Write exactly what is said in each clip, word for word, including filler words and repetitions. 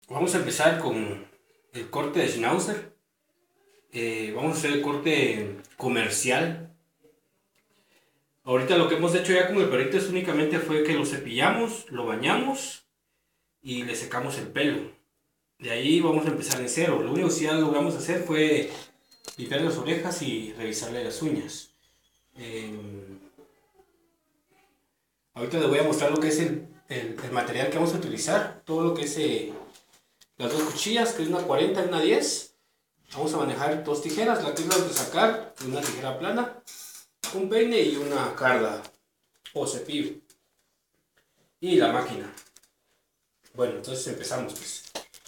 Vamos a empezar con el corte de Schnauzer. Eh, vamos a hacer el corte comercial. Ahorita lo que hemos hecho ya con el perrito es únicamente fue que lo cepillamos, lo bañamos y le secamos el pelo. De ahí vamos a empezar en cero. Lo único que sí ya logramos hacer fue limpiar las orejas y revisarle las uñas. Eh, Ahorita les voy a mostrar lo que es el, el, el material que vamos a utilizar. Todo lo que es eh, las dos cuchillas, que es una cuarenta y una diez. Vamos a manejar dos tijeras, la que vamos a sacar, una tijera plana, un peine y una carda o cepillo. Y la máquina. Bueno, entonces empezamos pues.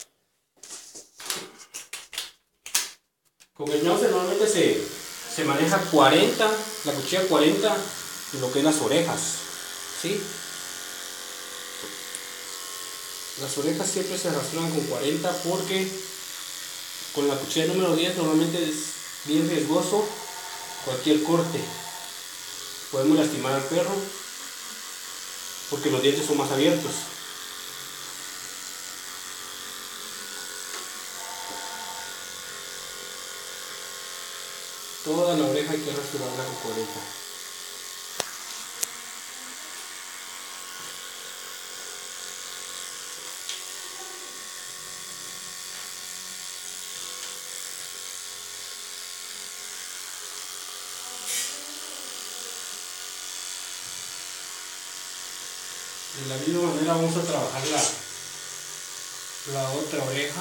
Con el Schnauzer normalmente se, se maneja cuarenta, la cuchilla cuarenta en lo que es las orejas. ¿Sí? Las orejas siempre se rasuran con cuarenta porque con la cuchilla número diez normalmente es bien riesgoso cualquier corte. Podemos lastimar al perro porque los dientes son más abiertos. Toda la oreja hay que rasurarla con cuarenta. De la misma manera vamos a trabajar la, la otra oreja.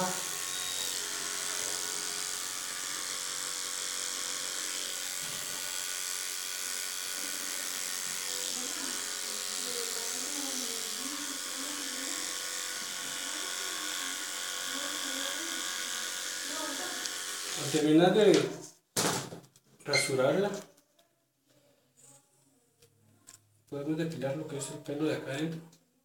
Al terminar de rasurarla, podemos depilar lo que es el pelo de acá adentro.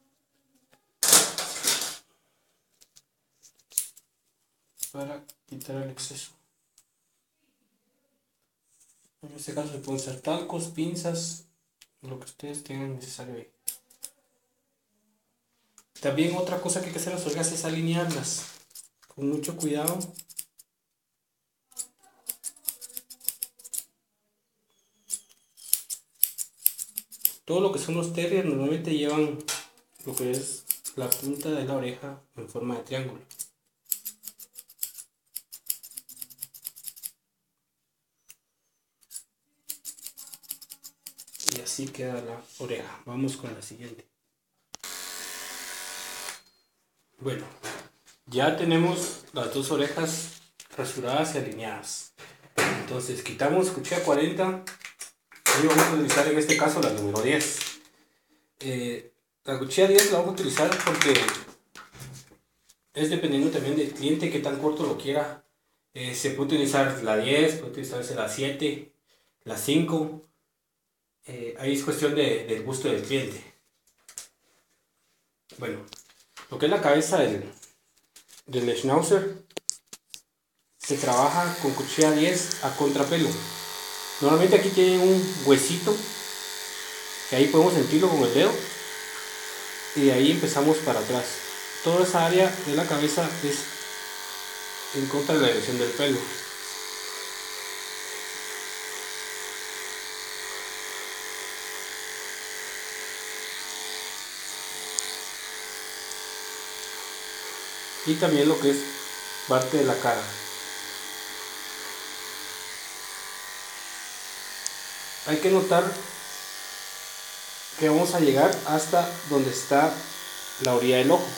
Para quitar el exceso. En este caso se pueden usar talcos, pinzas, lo que ustedes tengan necesario ahí. También otra cosa que hay que hacer en las orejas es alinearlas con mucho cuidado. Todo lo que son los terriers normalmente llevan lo que es la punta de la oreja en forma de triángulo. Y así queda la oreja. Vamos con la siguiente. Bueno, ya tenemos las dos orejas rasuradas y alineadas. Entonces quitamos cuchilla cuarenta y vamos a utilizar en este caso la número diez. Eh, la cuchilla diez la vamos a utilizar porque es dependiendo también del cliente que tan corto lo quiera. Eh, se puede utilizar la diez, puede utilizarse la siete, la cinco. Eh, ahí es cuestión de, del gusto del cliente. Bueno, lo que es la cabeza del, del Schnauzer se trabaja con cuchilla diez a contrapelo. Normalmente aquí tiene un huesito que ahí podemos sentirlo con el dedo y de ahí empezamos para atrás. Toda esa área de la cabeza es en contra de la dirección del pelo. Y también lo que es parte de la cara. Hay que notar que vamos a llegar hasta donde está la orilla del ojo,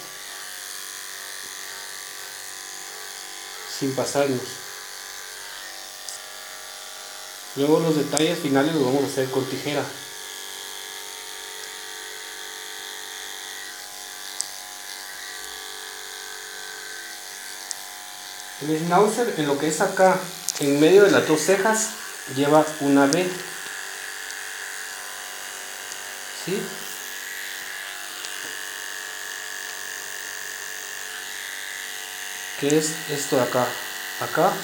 sin pasarnos. Luego los detalles finales los vamos a hacer con tijera. El Schnauzer, en lo que es acá, en medio de las dos cejas, lleva una B. ¿Sí? Que es esto de acá. Acá.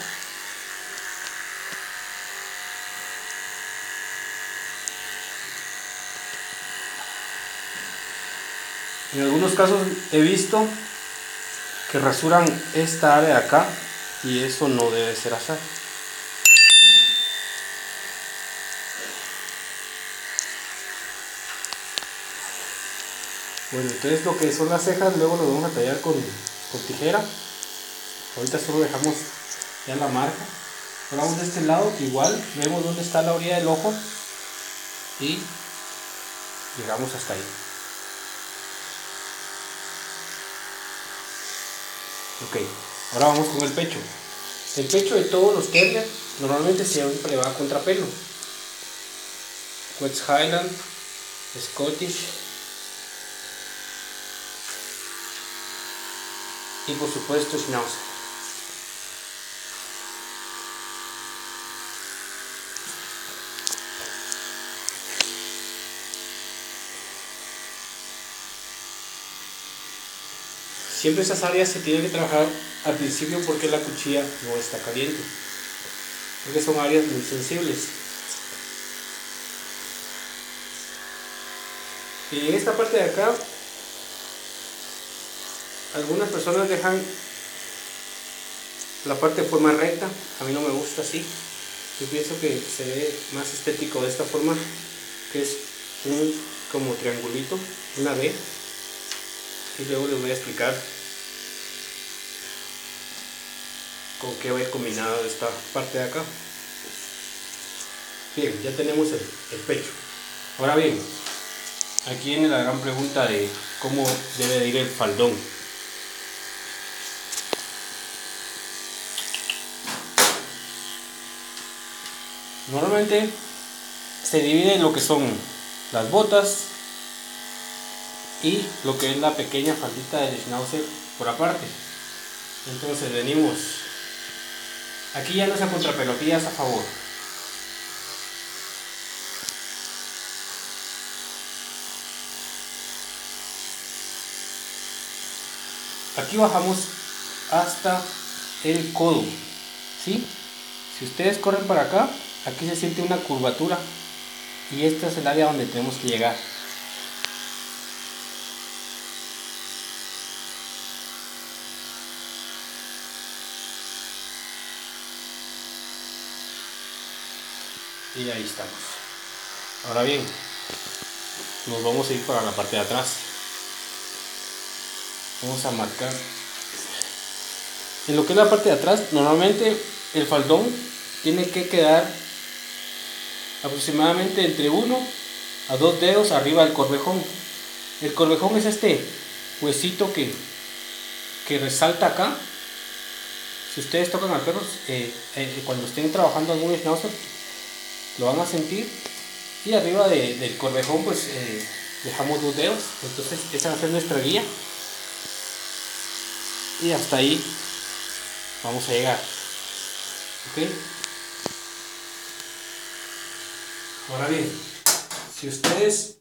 En algunos casos he visto que rasuran esta área de acá, y eso no debe ser así. Bueno, entonces lo que son las cejas luego lo vamos a tallar con, con tijera. Ahorita solo dejamos ya la marca. Ahora vamos de este lado, igual vemos dónde está la orilla del ojo y llegamos hasta ahí. Ok, ahora vamos con el pecho. El pecho de todos los terrier normalmente siempre va a contrapelo. West Highland, Scottish y por supuesto Schnauzer. Siempre esas áreas se tienen que trabajar al principio porque la cuchilla no está caliente, porque son áreas muy sensibles. Y en esta parte de acá, algunas personas dejan la parte de forma recta. A mí no me gusta así. Yo pienso que se ve más estético de esta forma, que es un como triangulito, una V. Y luego les voy a explicar con qué va a ir combinado esta parte de acá. Bien, ya tenemos el, el pecho. Ahora bien, aquí viene la gran pregunta de cómo debe de ir el faldón. Normalmente se divide en lo que son las botas y lo que es la pequeña faldita del Schnauzer por aparte. Entonces venimos, aquí ya no es a contrapelo, aquí ya es a favor. Aquí bajamos hasta el codo, ¿sí? Si ustedes corren para acá, aquí se siente una curvatura y esta es el área donde tenemos que llegar. Y ahí estamos. Ahora bien, nos vamos a ir para la parte de atrás. Vamos a marcar. En lo que es la parte de atrás, normalmente el faldón tiene que quedar aproximadamente entre uno a dos dedos arriba del corvejón. El corvejón es este huesito que, que resalta acá. Si ustedes tocan al perro, eh, eh, cuando estén trabajando algún Schnauzer, lo van a sentir. Y arriba de, del corvejón pues eh, dejamos dos dedos. Entonces esa va a ser nuestra guía. Y hasta ahí vamos a llegar. ¿Ok? Ahora bien, si ustedes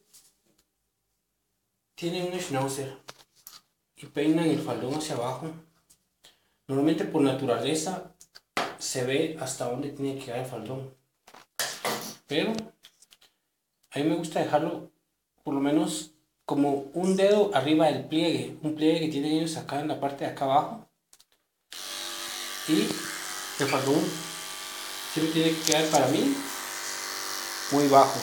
tienen un Schnauzer y peinan el faldón hacia abajo, normalmente por naturaleza se ve hasta dónde tiene que llegar el faldón. Pero a mí me gusta dejarlo por lo menos como un dedo arriba del pliegue, un pliegue que tienen ellos acá en la parte de acá abajo. Y el faldón siempre tiene que quedar para mí muy bajo.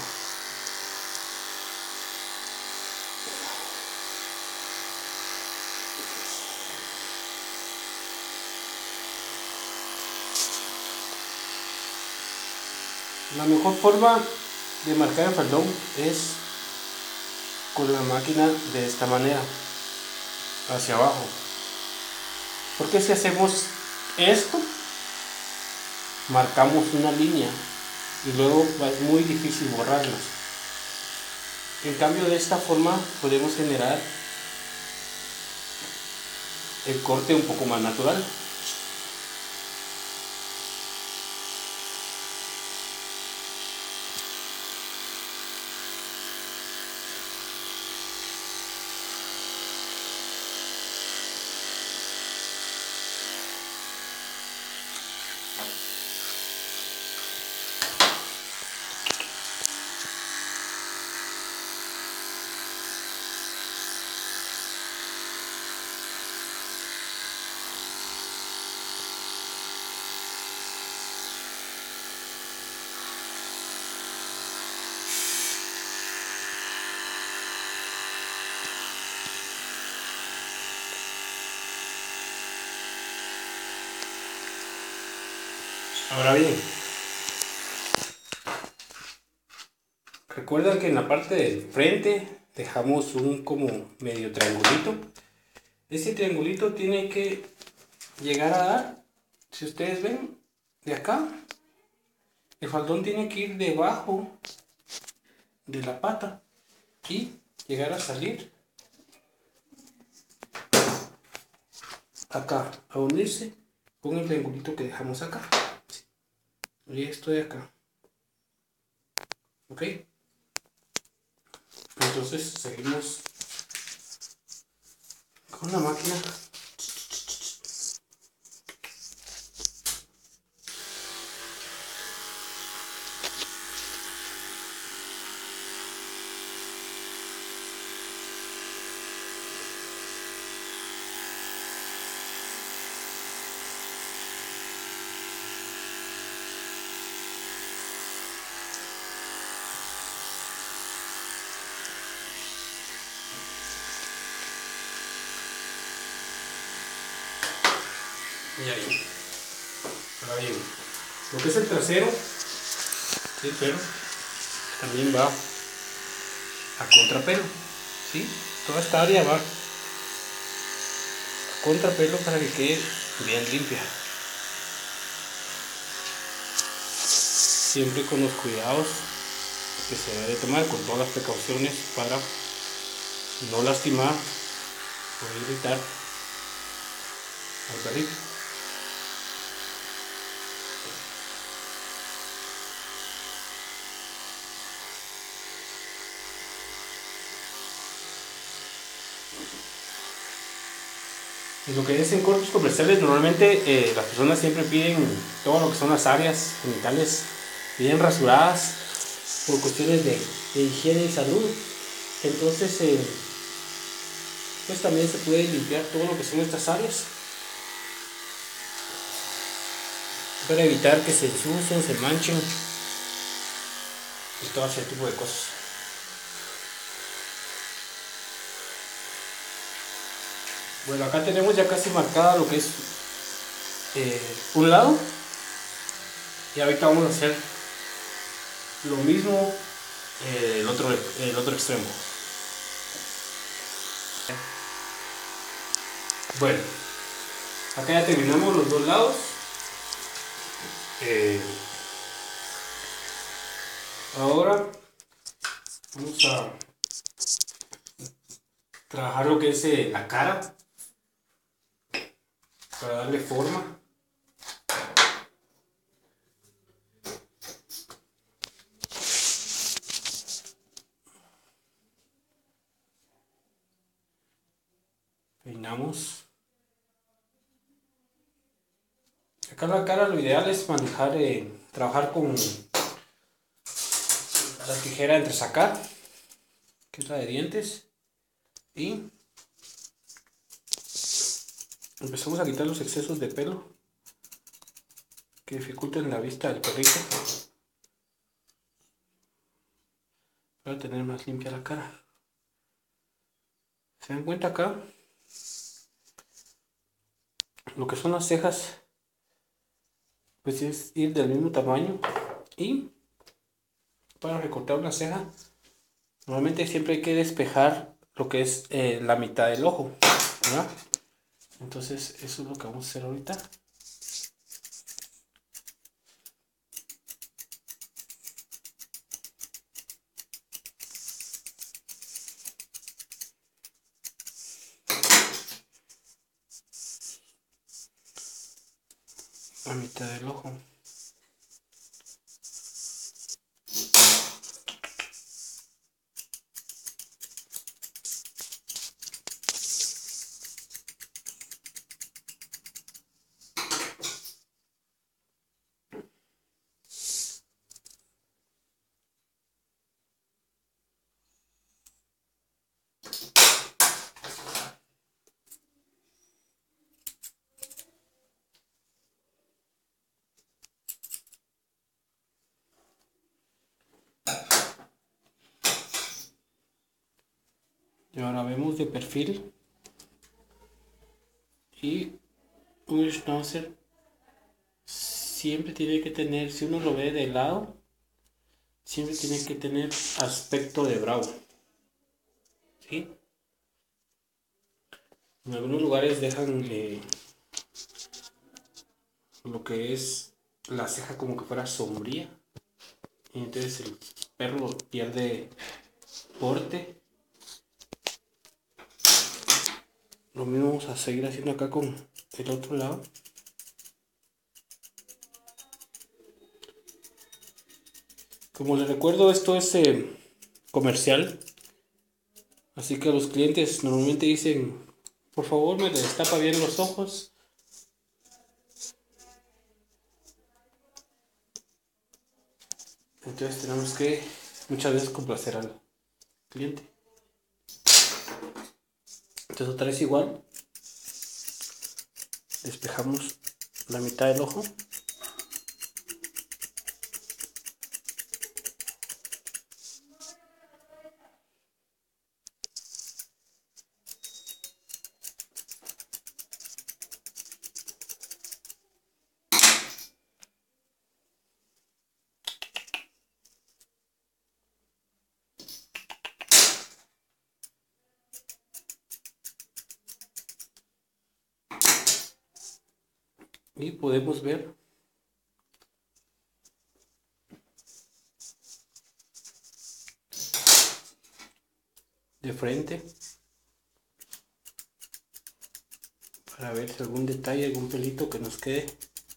La mejor forma de marcar el faldón es con la máquina de esta manera, hacia abajo. Porque si hacemos esto, marcamos una línea y luego es muy difícil borrarlas. En cambio, de esta forma podemos generar el corte un poco más natural. Ahora bien, recuerdan que en la parte del frente dejamos un como medio triangulito. Ese triangulito tiene que llegar a dar, si ustedes ven, de acá, el faldón tiene que ir debajo de la pata y llegar a salir acá, a unirse con el triangulito que dejamos acá. Y esto de acá. ¿Ok? Entonces seguimos con la máquina. Y ahí. Ahora bien, lo que es el trasero del pelo también va a contrapelo. ¿Sí? Toda esta área va a contrapelo para que quede bien limpia. Siempre con los cuidados que se debe tomar, con todas las precauciones para no lastimar o irritar al perrito. Y lo que es en cortes comerciales, normalmente eh, las personas siempre piden todo lo que son las áreas genitales bien rasuradas por cuestiones de, de higiene y salud. Entonces, eh, pues también se puede limpiar todo lo que son estas áreas para evitar que se ensucien, se manchen y todo ese tipo de cosas. Bueno, acá tenemos ya casi marcada lo que es eh, un lado, y ahorita vamos a hacer lo mismo eh, el, otro, el otro extremo. Bueno, acá ya terminamos los dos lados. Eh, ahora vamos a trabajar lo que es eh, la cara para darle forma. Peinamos. Acá la cara lo ideal es manejar, eh, trabajar con la tijera entresacar, que es la de dientes, y empezamos a quitar los excesos de pelo que dificultan la vista del perrito para tener más limpia la cara. ¿Se dan cuenta acá? Lo que son las cejas, pues es ir del mismo tamaño, y para recortar una ceja normalmente siempre hay que despejar lo que es eh, la mitad del ojo, ¿verdad? Entonces eso es lo que vamos a hacer ahorita. La mitad del ojo. Y ahora vemos de perfil y un schnauzer siempre tiene que tener, si uno lo ve de lado, siempre tiene que tener aspecto de bravo, ¿sí? En algunos lugares dejan eh, lo que es la ceja como que fuera sombría, y entonces el perro pierde porte. Lo mismo vamos a seguir haciendo acá con el otro lado. Como les recuerdo, esto es eh, comercial, así que los clientes normalmente dicen, por favor me destapa bien los ojos. Entonces tenemos que muchas veces complacer al cliente. Entonces otra vez igual, despejamos la mitad del ojo. Y podemos ver de frente para ver si algún detalle, algún pelito que nos quede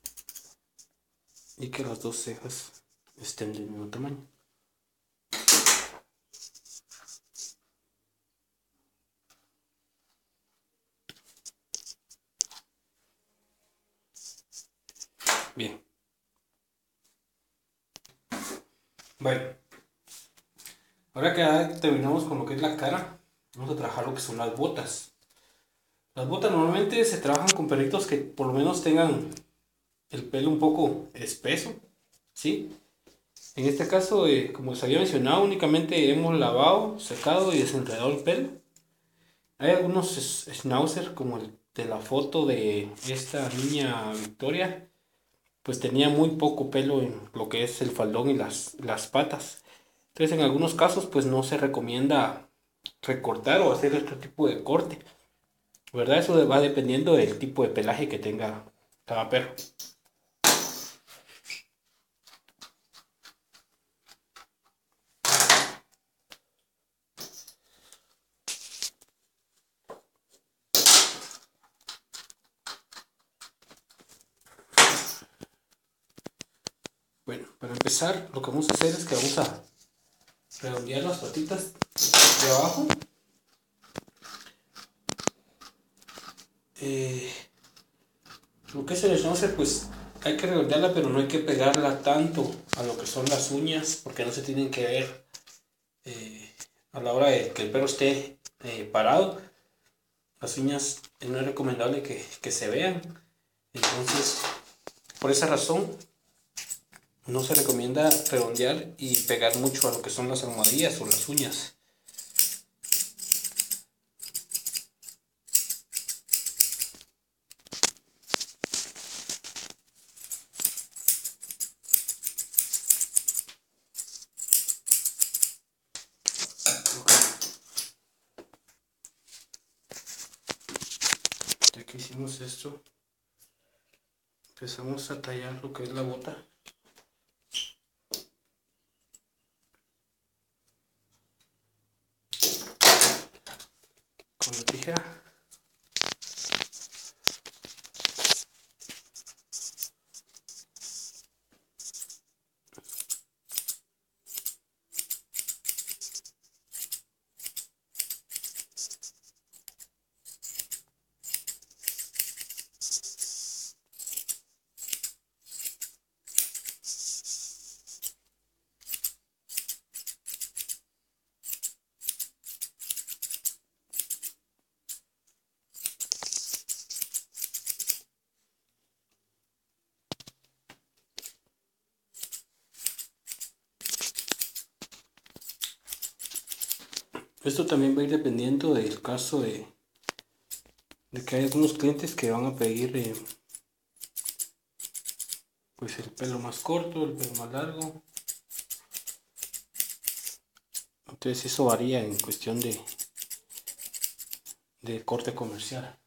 y que las dos cejas estén del mismo tamaño. Bien. Bueno, ahora que ya terminamos con lo que es la cara, vamos a trabajar lo que son las botas. Las botas normalmente se trabajan con perritos que por lo menos tengan el pelo un poco espeso, ¿sí? En este caso, eh, como les había mencionado, únicamente hemos lavado, secado y desenredado el pelo. Hay algunos schnauzer, como el de la foto de esta niña Victoria, pues tenía muy poco pelo en lo que es el faldón y las, las patas. Entonces en algunos casos pues no se recomienda recortar o hacer este tipo de corte, ¿verdad? Eso va dependiendo del tipo de pelaje que tenga cada perro. Bueno, para empezar lo que vamos a hacer es que vamos a redondear las patitas de abajo. Eh, lo que es el schnauzer, pues hay que redondearla, pero no hay que pegarla tanto a lo que son las uñas, porque no se tienen que ver eh, a la hora de que el perro esté eh, parado. Las uñas no es recomendable que, que se vean. Entonces, por esa razón, no se recomienda redondear y pegar mucho a lo que son las almohadillas o las uñas. Ya que hicimos esto, empezamos a tallar lo que es la bota. Con la tijera. Esto también va a ir dependiendo del caso de, de que hay algunos clientes que van a pedir eh, pues el pelo más corto, el pelo más largo. Entonces eso varía en cuestión de, de corte comercial.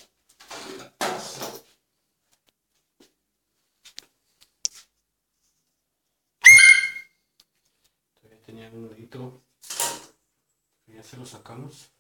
Todavía tenía un nudito, ya se lo sacamos.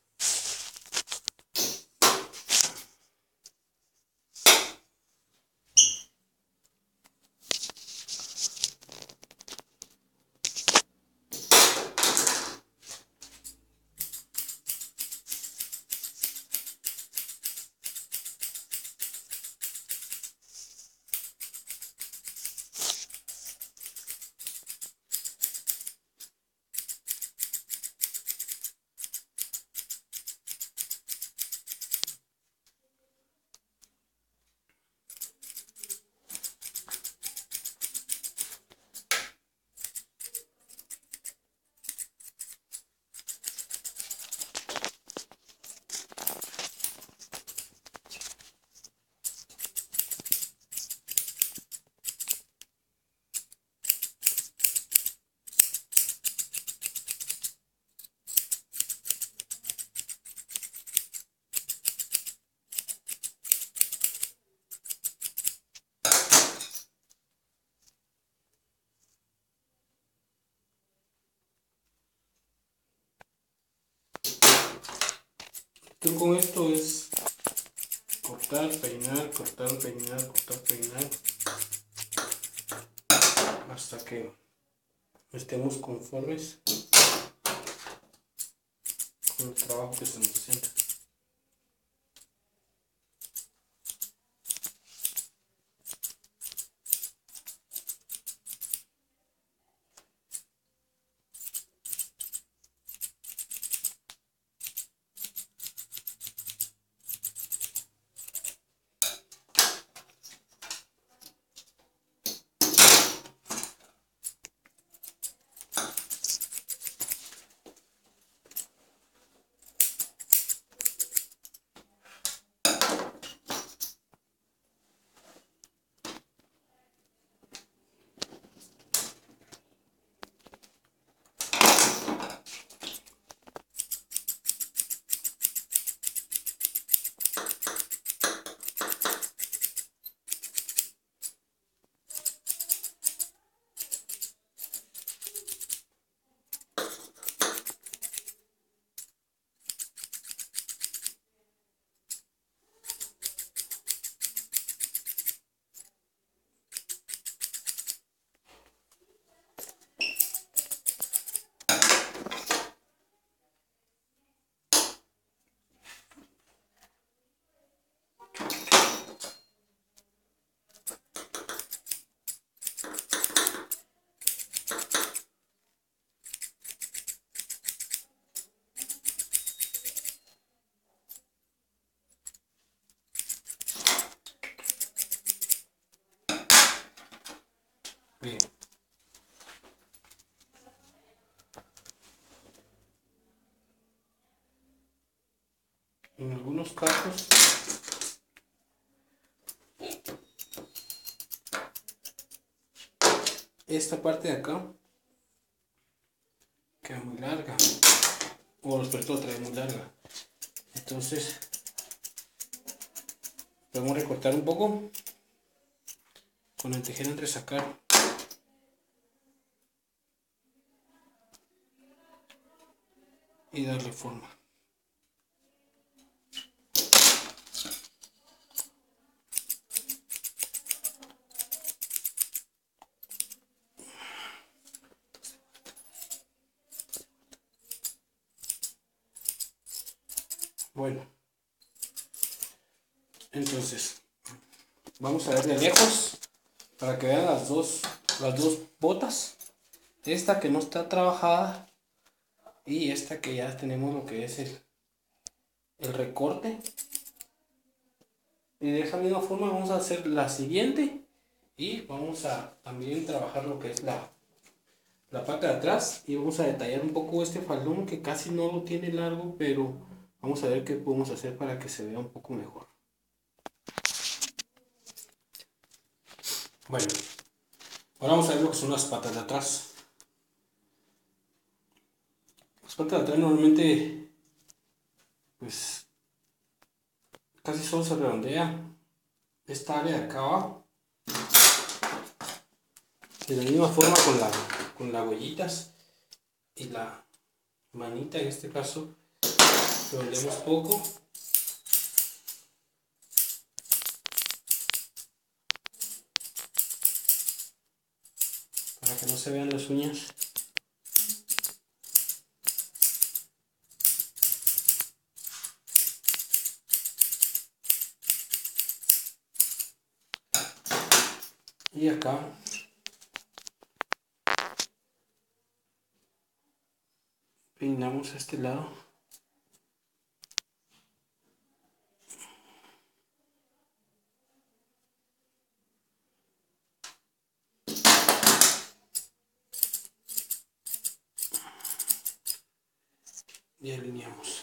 El truco con esto es cortar, peinar, cortar, peinar, cortar, peinar, hasta que estemos conformes con el trabajo que estamos haciendo. Bien. En algunos casos esta parte de acá queda muy larga, o los todo trae muy larga, entonces podemos recortar un poco con el tijera entresacar y darle forma. Bueno, entonces vamos a ver de lejos para que vean las dos, las dos botas, esta que no está trabajada y esta que ya tenemos lo que es el, el recorte. Y de esa misma forma vamos a hacer la siguiente y vamos a también trabajar lo que es la, la parte de atrás y vamos a detallar un poco este faldón que casi no lo tiene largo, pero vamos a ver qué podemos hacer para que se vea un poco mejor. Bueno, Ahora vamos a ver lo que son las patas de atrás. Las patas de atrás normalmente, pues, casi solo se redondea esta área de acá abajo. De la misma forma con, la, con las huellitas y la manita, en este caso, redondeamos poco. Para que no se vean las uñas. Y acá peinamos a este lado. Y alineamos.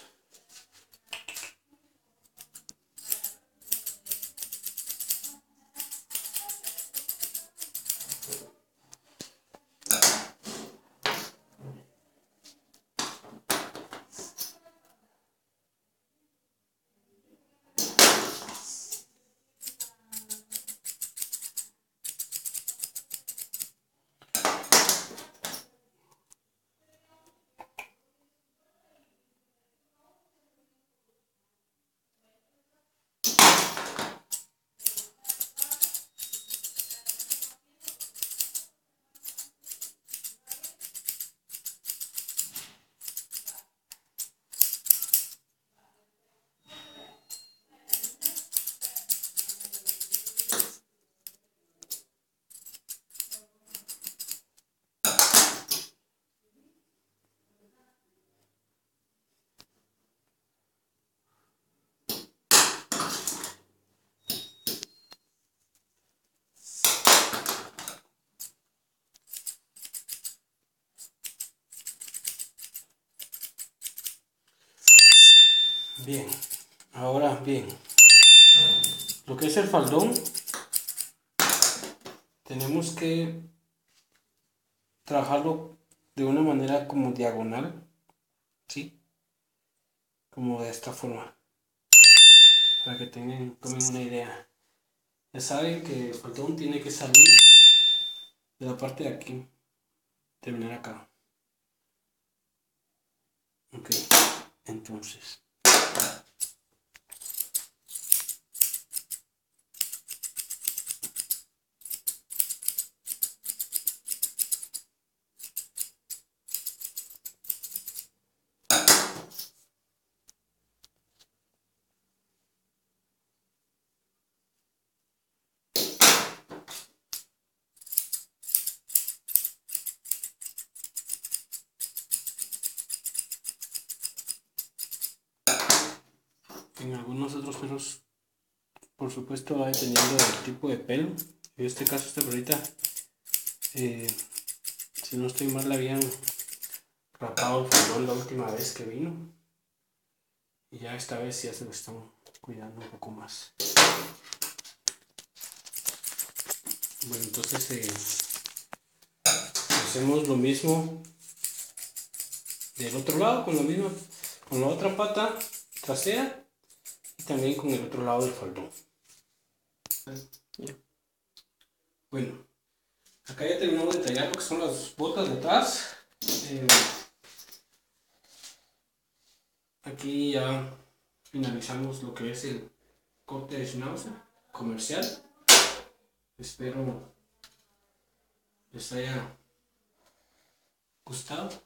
Bien, ahora bien, lo que es el faldón, tenemos que trabajarlo de una manera como diagonal, ¿sí? Como de esta forma, para que tengan, tomen una idea. Ya saben que el faldón tiene que salir de la parte de aquí, terminar acá. Ok, entonces. En algunos otros perros, por supuesto, va dependiendo del tipo de pelo. En este caso, esta perrita, eh, si no estoy mal, la habían rapado el faldón la última vez que vino. Y ya esta vez ya se lo están cuidando un poco más. Bueno, entonces eh, hacemos lo mismo del otro lado, con la misma, con la otra pata trasera y también con el otro lado del faldón. Bueno, acá ya terminamos de tallar lo que son las botas de atrás. Eh, aquí ya finalizamos lo que es el corte de schnauzer comercial. Espero les haya gustado.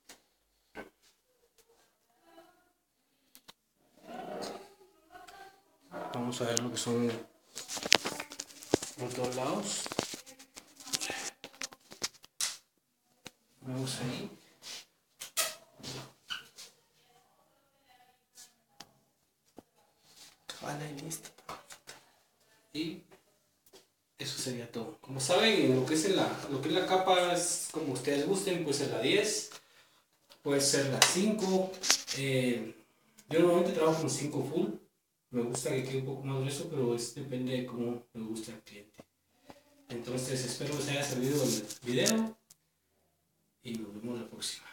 Vamos a ver lo que son los dos lados. Vamos ahí. Vale, listo. Y eso sería todo. Como saben, lo que es la, lo que es la capa es como ustedes gusten, puede ser la diez, puede ser la cinco. Eh, yo normalmente trabajo con cinco full. Me gusta que quede un poco más grueso, pero es, depende de cómo me gusta el cliente. Entonces espero les haya servido el video y nos vemos la próxima.